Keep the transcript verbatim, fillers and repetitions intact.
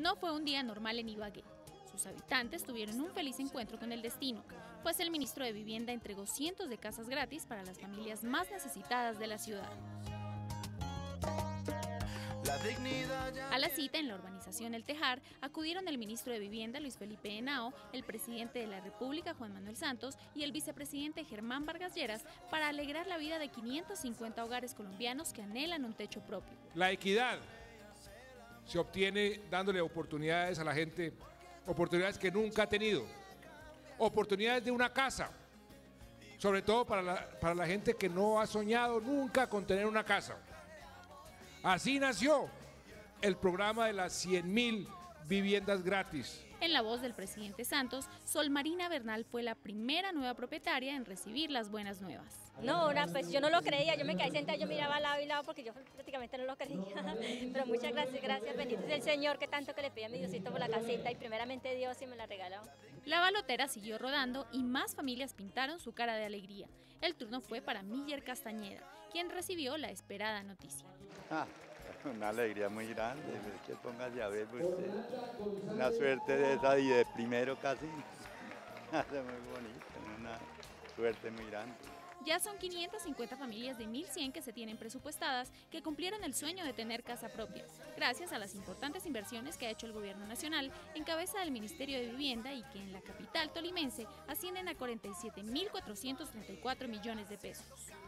No fue un día normal en Ibagué. Sus habitantes tuvieron un feliz encuentro con el destino, pues el ministro de Vivienda entregó cientos de casas gratis para las familias más necesitadas de la ciudad. A la cita en la urbanización El Tejar acudieron el ministro de Vivienda Luis Felipe Henao, el presidente de la República Juan Manuel Santos y el vicepresidente Germán Vargas Lleras para alegrar la vida de quinientos cincuenta hogares colombianos que anhelan un techo propio. La equidad se obtiene dándole oportunidades a la gente, oportunidades que nunca ha tenido, oportunidades de una casa, sobre todo para la, para la gente que no ha soñado nunca con tener una casa. Así nació el programa de las cien mil viviendas gratis. En la voz del presidente Santos, Sol Marina Bernal fue la primera nueva propietaria en recibir las buenas nuevas. No, una, pues yo no lo creía, yo me quedé sentada, yo miraba al lado y lado porque yo prácticamente no lo creía. Pero muchas gracias, gracias, bendito es el Señor que tanto que le pedí a mi Diosito por la casita y primeramente Dios y me la regaló. La balotera siguió rodando y más familias pintaron su cara de alegría. El turno fue para Miller Castañeda, quien recibió la esperada noticia. Ah, una alegría muy grande, que póngase a ver usted. Una suerte de esa y de primero casi. Muy bonito, una suerte muy grande. Ya son quinientas cincuenta familias de mil cien que se tienen presupuestadas que cumplieron el sueño de tener casa propia, gracias a las importantes inversiones que ha hecho el gobierno nacional en cabeza del Ministerio de Vivienda y que en la capital tolimense ascienden a cuarenta y siete mil cuatrocientos treinta y cuatro millones de pesos.